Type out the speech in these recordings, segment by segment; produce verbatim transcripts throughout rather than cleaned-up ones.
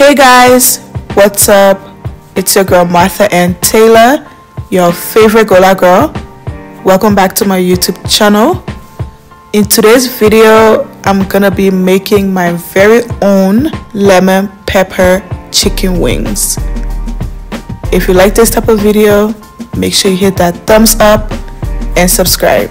Hey guys, what's up? It's your girl Martha and Taylor, your favorite Gola girl. Welcome back to my YouTube channel. In today's video, I'm gonna be making my very own lemon pepper chicken wings. If you like this type of video, make sure you hit that thumbs up and subscribe.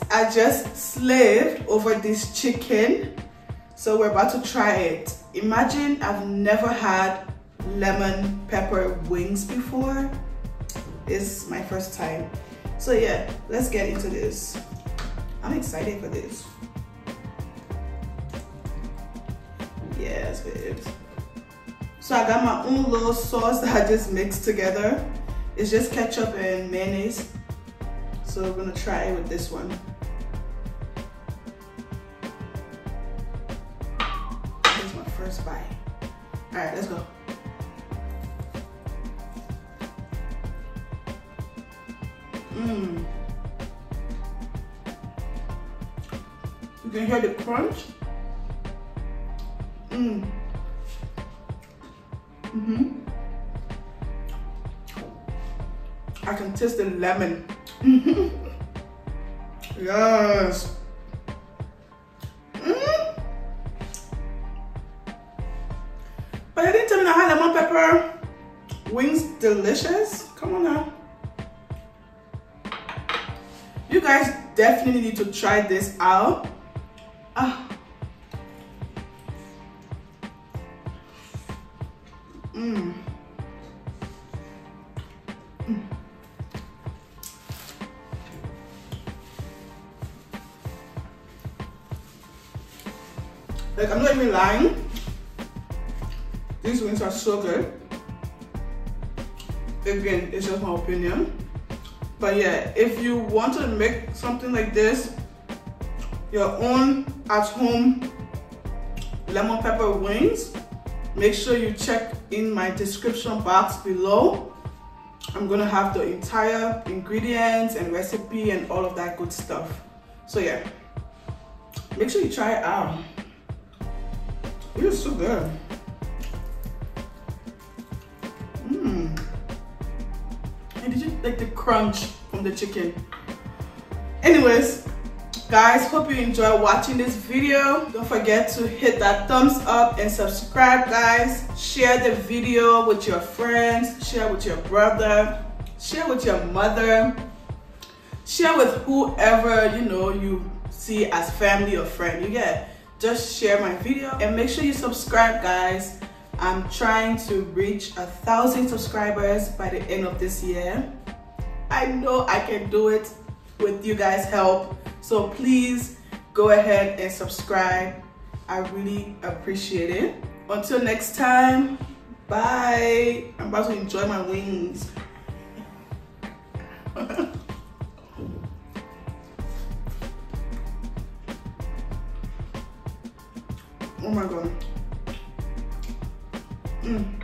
I just slaved over this chicken, so we're about to try it. Imagine I've never had lemon pepper wings before. It's my first time. So yeah, let's get into this. I'm excited for this. Yes, babes. So I got my own little sauce that I just mixed together. It's just ketchup and mayonnaise. So we're gonna try it with this one. Here's my first bite. All right, let's go. Mmm. You can hear the crunch. Mmm. Mm-hmm. I can taste the lemon. Yes. Mm. But I didn't tell me I had lemon pepper wings. Delicious. Come on now. You guys definitely need to try this out. Ah. Mmm. Mm. Like, I'm not even lying. These wings are so good. Again, it's just my opinion. But yeah, if you want to make something like this, your own at-home lemon pepper wings, make sure you check in my description box below. I'm gonna have the entire ingredients and recipe and all of that good stuff. So yeah, make sure you try it out. It is so good. Mmm. And did you like the crunch from the chicken? Anyways, guys, hope you enjoy watching this video. Don't forget to hit that thumbs up and subscribe, guys. Share the video with your friends, share with your brother, share with your mother, share with whoever you know you see as family or friend. You get, just share my video and make sure you subscribe, guys. I'm trying to reach a thousand subscribers by the end of this year. I know I can do it with you guys' help. So please go ahead and subscribe. I really appreciate it. Until next time, bye. I'm about to enjoy my wings. Oh my God. Mm.